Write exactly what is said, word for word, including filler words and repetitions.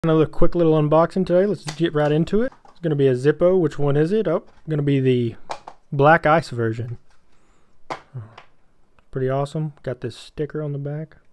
Another quick little unboxing today. Let's get right into it. It's going to be a Zippo. Which one is it? Oh, going to be the black ice version. Pretty awesome. Got this sticker on the back.